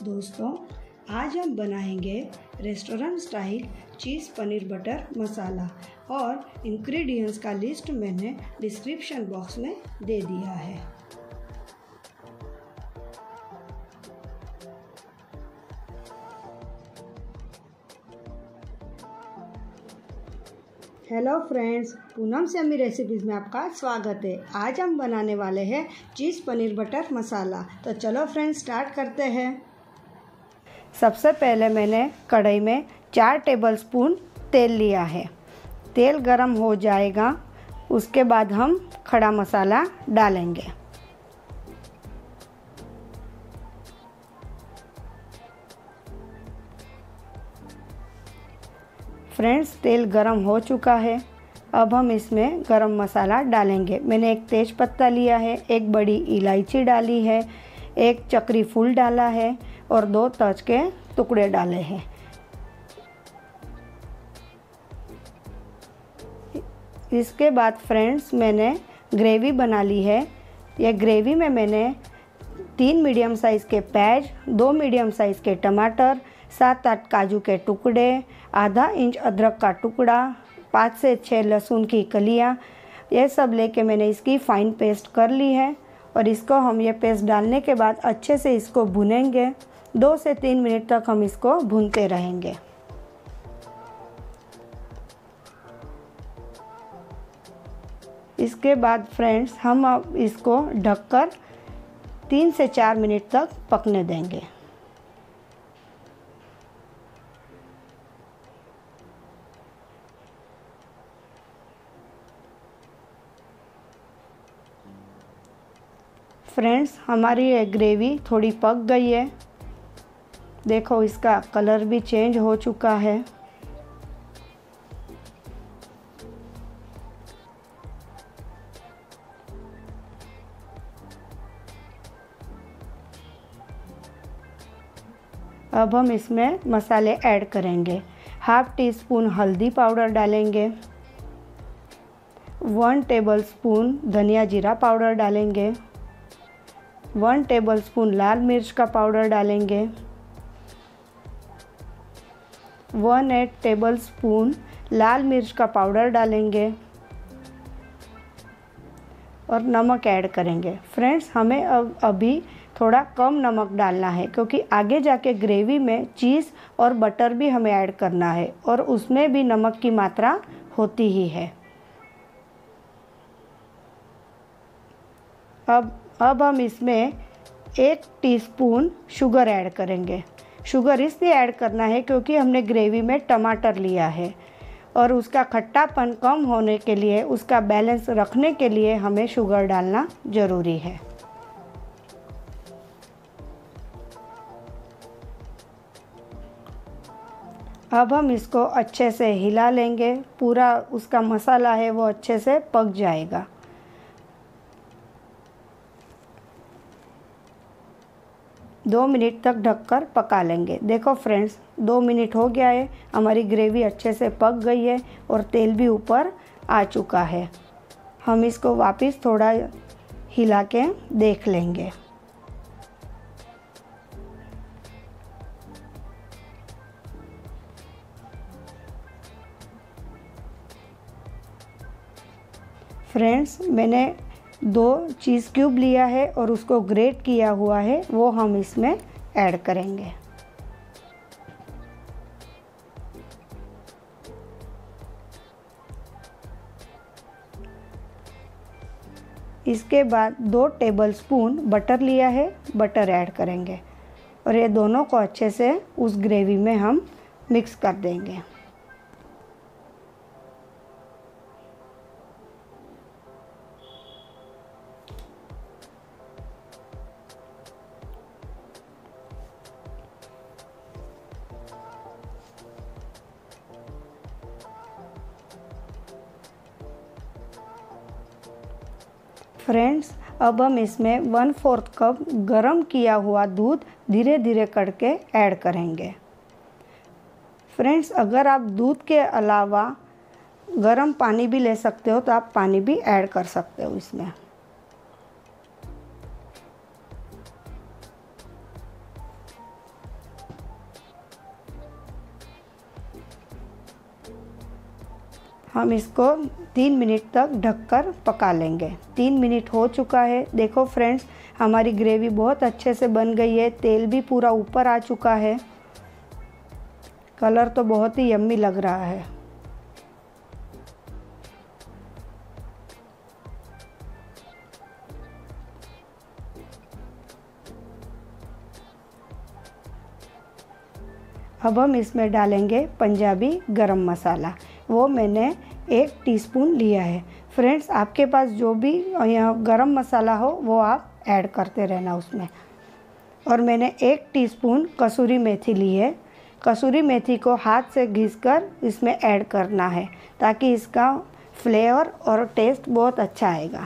दोस्तों, आज हम बनाएंगे restaurant style cheese paneer butter masala और इंग्रेडिएंट्स का लिस्ट मैंने डिस्क्रिप्शन बॉक्स में दे दिया है। हेलो फ्रेंड्स, पूनम से अम्मी रेसिपीज़ में आपका स्वागत है। आज हम बनाने वाले हैं चीज़ पनीर बटर मसाला। तो चलो फ्रेंड्स स्टार्ट करते हैं। सबसे पहले मैंने कढ़ाई में 4 टेबलस्पून तेल लिया है। तेल गरम हो जाएगा, उसके बाद हम खड़ा मसाला डालेंगे। फ्रेंड्स, तेल गरम हो चुका है। अब हम इसमें गरम मसाला डालेंगे। मैंने एक तेज पत्ता लिया है, एक बड़ी इलायची डाली है, एक चक्री फूल डाला है और 2 तज के टुकड़े डाले हैं। इसके बाद फ्रेंड्स मैंने ग्रेवी बना ली है। यह ग्रेवी में मैंने 3 मीडियम साइज़ के प्याज, 2 मीडियम साइज़ के टमाटर, 7-8 काजू के टुकड़े, आधा इंच अदरक का टुकड़ा, 5 से 6 लहसुन की कलियाँ, ये सब लेके मैंने इसकी फ़ाइन पेस्ट कर ली है। और इसको हम ये पेस्ट डालने के बाद अच्छे से इसको भुनेंगे। 2 से 3 मिनट तक हम इसको भूनते रहेंगे। इसके बाद फ्रेंड्स हम अब इसको ढककर 3 से 4 मिनट तक पकने देंगे। फ्रेंड्स, हमारी ये ग्रेवी थोड़ी पक गई है। देखो, इसका कलर भी चेंज हो चुका है। अब हम इसमें मसाले ऐड करेंगे। 1/2 टीस्पून हल्दी पाउडर डालेंगे, 1 टेबलस्पून धनिया जीरा पाउडर डालेंगे, 1 टेबलस्पून लाल मिर्च का पाउडर डालेंगे, 1/8 टेबलस्पून लाल मिर्च का पाउडर डालेंगे और नमक ऐड करेंगे। फ्रेंड्स, हमें अब अभी थोड़ा कम नमक डालना है क्योंकि आगे जाके ग्रेवी में चीज़ और बटर भी हमें ऐड करना है और उसमें भी नमक की मात्रा होती ही है। अब हम इसमें 1 टीस्पून शुगर ऐड करेंगे। शुगर इसलिए ऐड करना है क्योंकि हमने ग्रेवी में टमाटर लिया है और उसका खट्टापन कम होने के लिए, उसका बैलेंस रखने के लिए हमें शुगर डालना ज़रूरी है। अब हम इसको अच्छे से हिला लेंगे। पूरा उसका मसाला है वो अच्छे से पक जाएगा। दो मिनट तक ढककर पका लेंगे। देखो फ्रेंड्स, 2 मिनट हो गया है, हमारी ग्रेवी अच्छे से पक गई है और तेल भी ऊपर आ चुका है। हम इसको वापस थोड़ा हिला के देख लेंगे। फ्रेंड्स, मैंने 2 चीज़ क्यूब लिया है और उसको ग्रेट किया हुआ है, वो हम इसमें ऐड करेंगे। इसके बाद 2 टेबलस्पून बटर लिया है, बटर ऐड करेंगे और ये दोनों को अच्छे से उस ग्रेवी में हम मिक्स कर देंगे। फ्रेंड्स, अब हम इसमें 1/4 कप गरम किया हुआ दूध धीरे धीरे करके ऐड करेंगे। फ्रेंड्स, अगर आप दूध के अलावा गरम पानी भी ले सकते हो तो आप पानी भी ऐड कर सकते हो इसमें। हम इसको 3 मिनट तक ढककर पका लेंगे। 3 मिनट हो चुका है। देखो फ्रेंड्स, हमारी ग्रेवी बहुत अच्छे से बन गई है, तेल भी पूरा ऊपर आ चुका है, कलर तो बहुत ही यम्मी लग रहा है। अब हम इसमें डालेंगे पंजाबी गरम मसाला, वो मैंने 1 टीस्पून लिया है। फ्रेंड्स, आपके पास जो भी गरम मसाला हो वो आप ऐड करते रहना उसमें। और मैंने 1 टीस्पून कसूरी मेथी ली है। कसूरी मेथी को हाथ से घिसकर इसमें ऐड करना है ताकि इसका फ्लेवर और टेस्ट बहुत अच्छा आएगा।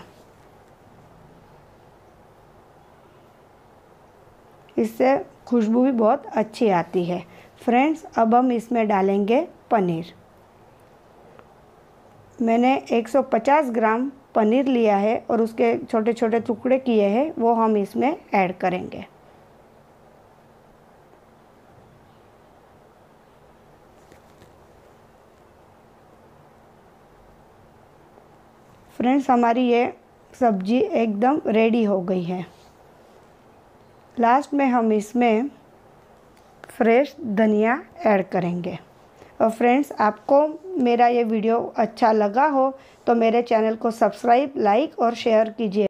इससे खुशबू भी बहुत अच्छी आती है। फ्रेंड्स, अब हम इसमें डालेंगे पनीर। मैंने 150 ग्राम पनीर लिया है और उसके छोटे छोटे टुकड़े किए हैं, वो हम इसमें ऐड करेंगे। फ्रेंड्स, हमारी ये सब्जी एकदम रेडी हो गई है। लास्ट में हम इसमें फ्रेश धनिया ऐड करेंगे। और फ्रेंड्स, आपको मेरा ये वीडियो अच्छा लगा हो तो मेरे चैनल को सब्सक्राइब, लाइक और शेयर कीजिए।